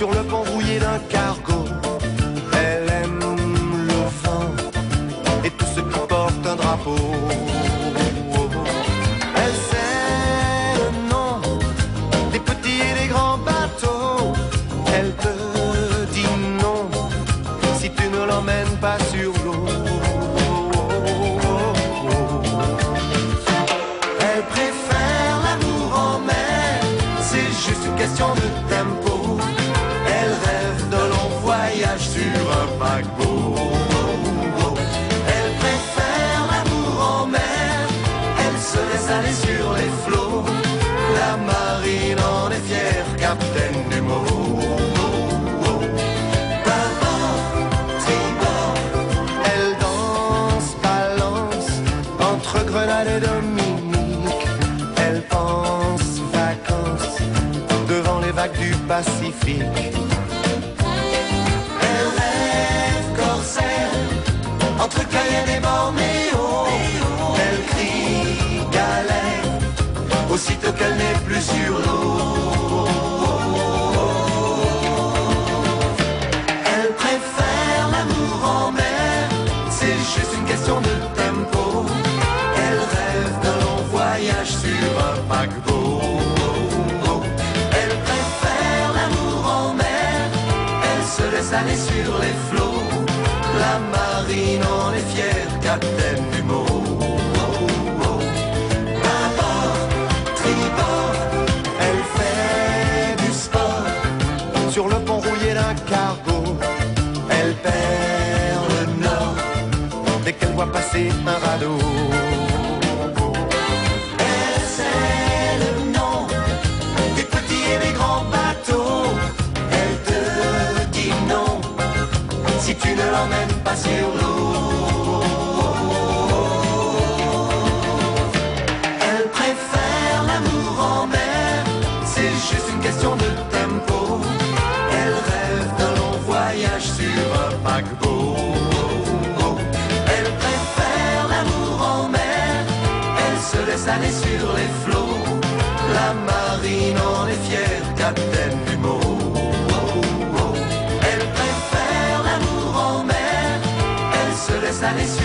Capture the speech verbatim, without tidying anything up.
sur le pont rouillé d'un cargo. Elle aime le vent et tout ce qui porte un drapeau. Elle sait le nom des petits et des grands bateaux. Elle te dit non si tu ne l'emmènes pas sur l'eau. Elle préfère l'amour en mer, c'est juste une question de tempo. Elle rêve de longs voyages sur un paquebot. Elle préfère l'amour en mer, elle se laisse aller sur les flots. La marine en est fière, capitaine du mot. Bâbord, tribord, elle danse, balance entre Grenade et Dominique. Elle pense vacances devant les vagues du Pacifique. Elle rêve corsaire entre Cayenne et Bornéo. Elle crie galère aussitôt qu'elle n'est plus sur l'eau. Elle préfère l'amour en mer, c'est juste une question de tempo. Elle rêve d'un long voyage sur un paquebot. Elle préfère l'amour en mer, elle se laisse aller sur les flots. La marine en est fière, capitaine du mot. Bâbord, tribord, elle fait du sport sur le pont rouillé d'un cargo. Elle perd le nord dès qu'elle voit passer un radeau. Elle sait le nom des petits et des grands bateaux. Elle te dit non si tu ne l'emmènes pas sur l'eau. Elle préfère l'amour en mer, c'est juste une question de tempo. Elle rêve d'un long voyage sur un paquebot. Elle préfère l'amour en mer, elle se laisse aller sur les flots. La marine en est fière, capitaine du mot. Elle préfère l'amour en mer, elle se laisse aller sur